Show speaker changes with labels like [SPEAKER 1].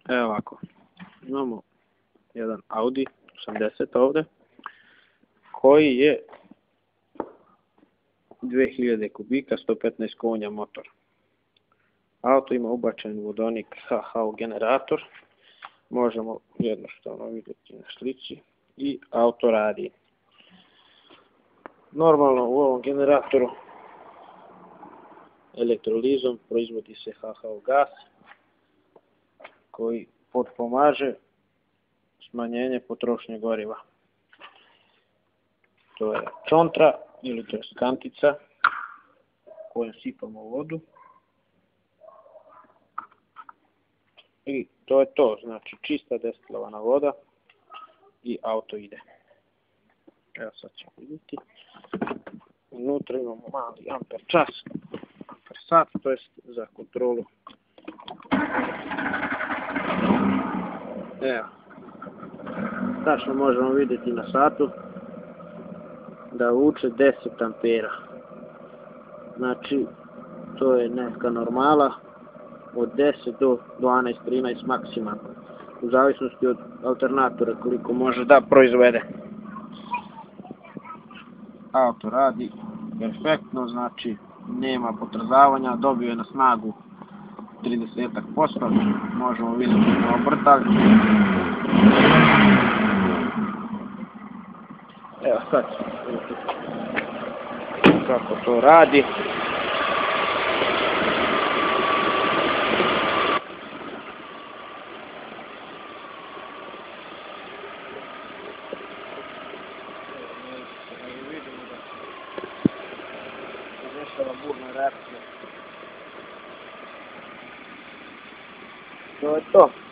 [SPEAKER 1] Evo ovako, imamo jedan Audi 80 ovdje, koji je 2000 kubika, 115 konja motor. Auto ima ubačen vodonik HH generator, možemo jednostavno vidjeti na slici, i auto radi. Normalno u ovom generatoru elektrolizom proizvodi se HH gas koji potpomaže smanjenje potrošnje goriva. To je čontra ili to je kantica kojom sipamo vodu. I to je to, znači čista destilovana voda i auto ide. Evo sad ćemo vidjeti. Unutra imamo mali amper čas, amper sat, to je za kontrolu. Evo, tačno možemo vidjeti na satu da vuče 10 ampera. Znači, to je neka normala od 10 do 12-13 maksimalno, u zavisnosti od alternatora koliko može da proizvede. Auto radi perfektno, znači nema potrzavanja, dobio je na snagu 30%, možemo vidjeti na obrtaljcu. Evo sad kako to radi. Burna reakcija. To je to.